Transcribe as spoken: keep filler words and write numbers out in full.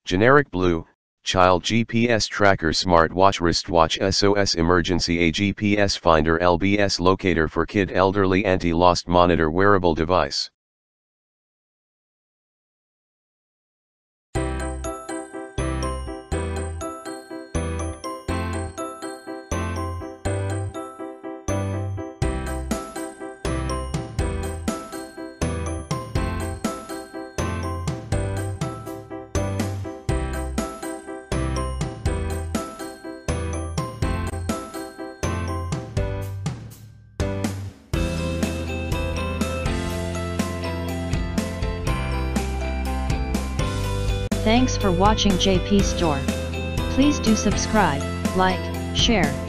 Generic blue, child G P S tracker smartwatch wristwatch S O S emergency A G P S finder L B S locator for kid elderly anti-lost monitor wearable device. Thanks for watching J P Store. Please do subscribe, like, share,